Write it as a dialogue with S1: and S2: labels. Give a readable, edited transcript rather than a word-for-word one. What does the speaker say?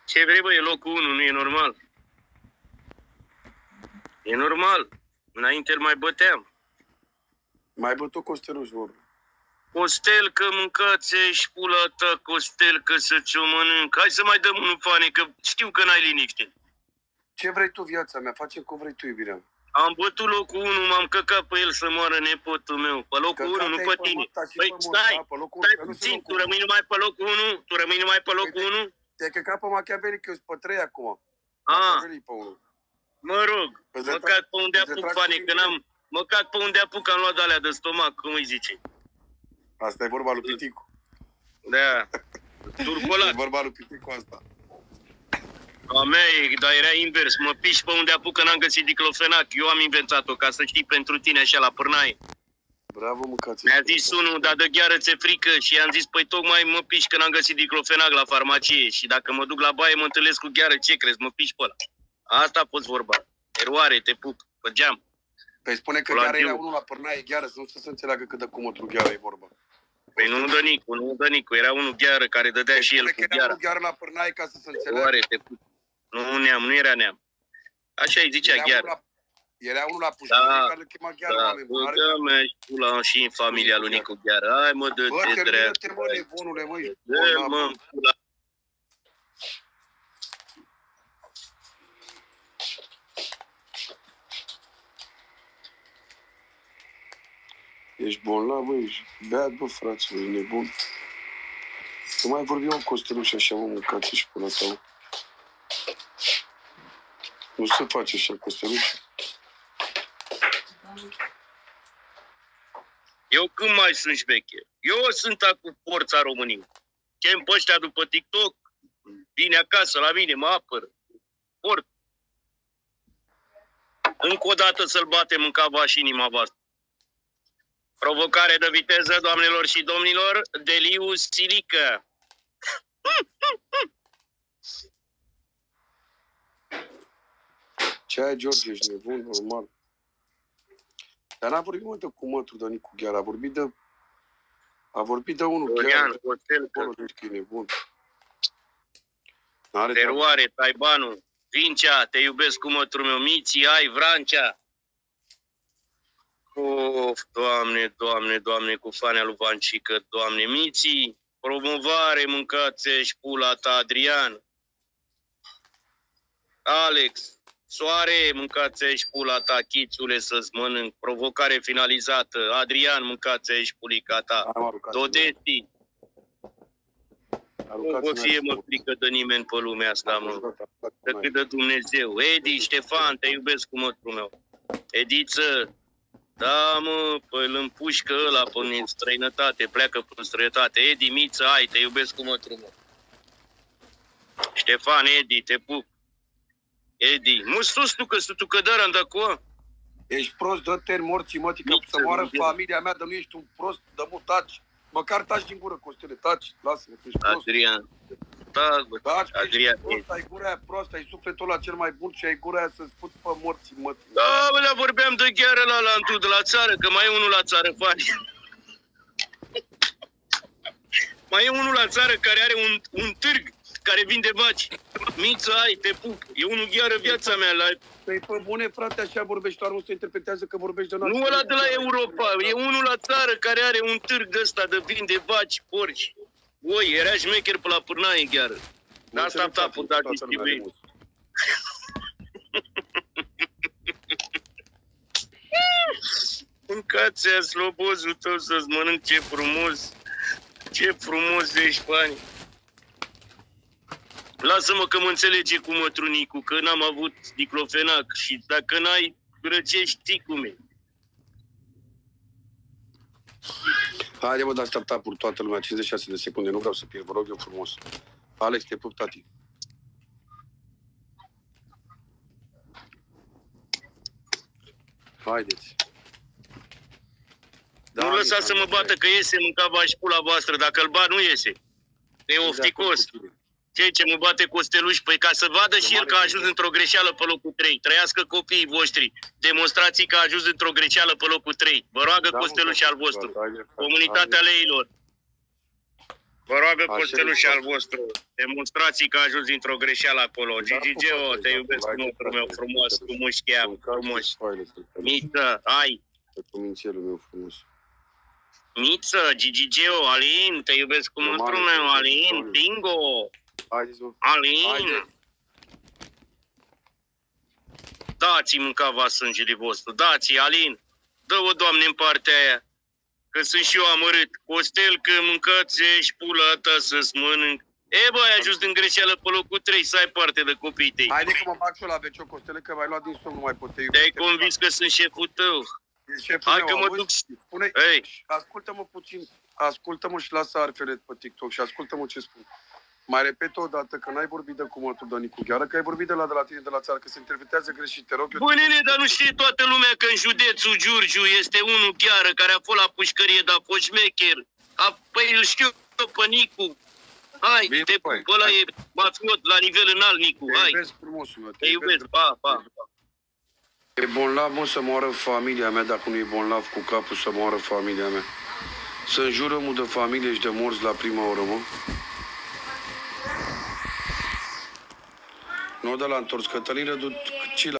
S1: Ce vrei, bă, e locul 1, nu e normal. E normal. Înainte îl mai băteam.
S2: Mai bătut Costeluș, vorba.
S1: Costel, că mâncați și pula ta, Costel, că să-ți o mănânc. Hai să mai dăm unul, Fane, că știu că n-ai liniște.
S2: Ce vrei tu, viața mea? Facem cum vrei tu, iubirea.
S1: Am bătut locul 1, m-am căcat pe el să moară nepotul meu. Pe locul 1, nu pe tine. Păi stai puțin, tu rămâi numai pe locul 1? Tu rămâi numai pe locul 1?
S2: Te-ai căcat pe Machiavelli, că eu sunt pe 3 acum.
S1: Mă rog, mă cac pe unde apuc, Fane, că n-am... Mă cac pe unde apuc, am luat de-alea de stomac, cum îi zice.
S2: Asta e vorba lui Piticu.
S1: Da, turcolat.
S2: E vorba lui Piticu asta.
S1: A mea e, dar era invers, mă piși pe unde apuc că n-am găsit diclofenac. Eu am inventat-o, ca să știi, pentru tine așa la pârnaie.
S2: Bravo, mâncați.
S1: Mi-a zis unul, dar de gheară ți-e frică și i-am zis, păi tocmai mă piși că n-am găsit diclofenac la farmacie și dacă mă duc la baie mă întâlnesc cu gheară, ce crezi, mă piși pe ăla. Asta a fost vorba. Eroare, te pup, pe geam.
S2: Păi spune că gheara era unul la pârnaie, gheară, să nu se înțeleagă cât de cumătru gheară e vorba.
S1: Păi nu dă Nicu, era unul gheară care dădea
S2: păi
S1: și el cu
S2: gheara. Era unul gheară la pârnaie ca să se înțeleagă.
S1: Eroare, te pup. Nu neam, nu era neam. Așa îi zicea gheară.
S2: Era unul la pușcărie care îl chema gheară.
S1: Da, mea și pula și în familia lui Nicu Gheară. Hai mă, dă-te drept.
S2: Bă, termină-te, mă, nebunule, măi.
S1: Dă-l, mă, pula.
S2: Ești bolnav, bă, ești beat, bă, fraților, e nebun. Nu mai vorbim cu Costeluș așa, mă, mâncați și pula ta, mă. Nu se face așa, Costeluș.
S1: Eu când mai sunt șmecher? Eu sunt cu forța României. Chem pe ăștia după TikTok, vine acasă la mine, mă apără. Port. Încă o dată să-l batem în cava și inima voastră. Provocare de viteză, doamnelor și domnilor, Deliu Silică.
S2: Ce ai, George, ești nebun, normal. Dar n-a vorbit, mă, de cumătru, de Nicu Gheară, a vorbit de unul
S1: Dorian, Costelcă.
S2: Deci că e nebun.
S1: Teroare, Taibanu, Vincea, te iubesc cumătru meu, Miții, ai, Vrancea. Of, Doamne, Doamne, Doamne, cu Fanea lui Vancică, Doamne, Miții, promovare, mâncați-și pula ta, Adrian. Alex, Soare, mâncați-și pula ta, Chițule, să-ți mănânc. Provocare finalizată, Adrian, mâncați-și pulica ta. Dodesti. Nu vă fie, mă, frică de nimeni pe lumea asta, mă. Decât de Dumnezeu. Edi, Ștefan, te iubesc cu mătru meu. Ediță. Da, mă, păi îl împușcă ăla până în străinătate, pleacă până în străinătate. Edi, Miță, ai, te iubesc cu mătru meu. Ștefan, Edi, te pup. Edi, mă sus tu, că sunt tu cădără în dăcoa.
S2: Ești prost, dă-te în morții, mătii, că să moară familia mea, dar nu ești un prost, dă-mă, taci. Măcar taci din gură, Costele, taci, lasă-mă, tu ești prost.
S1: Adrian, taci, bă, Adrian.
S2: Prost, ai gura aia prost, ai sufletul ăla cel mai bun și ai gura aia să-ți put pe morții, mătii.
S1: Da, bă, vorbeam de gheară la Lantu de la țară, că mai e unul la țară, Fani. Mai e unul la țară care are un târg, care vinde vaci. Miță, ai, te pup. E unul gheară viața mea.
S2: Păi, pe bune, frate, așa vorbești, doar nu se interpretează că vorbești de un alt.
S1: Nu ăla de la Europa. E unul la țară care are un târg de ăsta de vinde vaci, porci. Oi, era șmecher pe la pârnaie gheară. N-a stat tapul, dar distribuie. Mâncați-a slobozul tău să-ți mănânc, ce frumos. Ce frumos ești, Fani. Lasă-mă că mă înțelege cu mătrunicu, că n-am avut diclofenac și dacă n-ai, răcești cum e.
S2: Haide, mă, dați tap pentru toată lumea, 56 de secunde, nu vreau să pierd, vă rog eu frumos. Alex, te pup, tati. Haideți.
S1: Da, nu lăsați să mă bată că iese mâncava și pula voastră, dacă îl bat nu iese. E ofticos. Ce mă bate Costeluș? Păi ca să vadă și el că a ajuns într-o greșeală pe locul 3. Trăiască copiii voștri. Demonstrații că a ajuns într-o greșeală pe locul 3. Vă roagă Costeluș al vostru. Comunitatea leilor. Vă roagă
S2: Așa
S1: Costeluș
S2: e.
S1: al vostru. Demonstrații că a ajuns dintr-o greșeală acolo. Gigi Geo, te iubesc cu motorul meu frumos, cu mușchia frumos. Miță, hai.
S2: Cu mințelul meu frumos.
S1: Miță, Gigi Geo, Alin, te iubesc cu motorul meu, Alin, Bingo.
S2: Haideți, mă.
S1: Alin. Dați-i mâncava sângele vostru, dați-i, Alin. Dă-o, Doamne, în partea aia. Că sunt și eu amărât. Costel, că mâncați și pula ta să-ți mănânc. E, bă, ai ajuns din greșeală pe locul 3, să ai parte de copiii tăi.
S2: Haide că mă bag și eu la WC, Costele, că m-ai luat din somn, nu mai pot.
S1: Te-ai convins că sunt șeful tău. Hai că mă duc.
S2: Ascultă-mă puțin, ascultă-mă și lasă arfele pe TikTok și ascultă-mă ce spun. Mai repet o dată că n-ai vorbit de cumătul Dănicu Gheară, că ai vorbit de la tine de la țară, că se interpretează greșit, te rog.
S1: Bă, nene, dar nu știe toată lumea că în județul Giurgiu este unul Gheară care a fost la pușcărie, dar a fost șmecher. Păi îl știu pe Nicu. Hai,
S2: Bine,
S1: te pup, ăla e mafiot la nivel înalt, Nicu, hai.
S2: Te iubesc, frumosul meu.
S1: Te iubesc, pa, pa.
S2: E bonlav, mă, să moară familia mea, dacă nu e bonlav cu capul, să moară familia mea. Să înjură mu de familie și de morți la prima oră, mă. Nu de la întors. Cătălin Rădu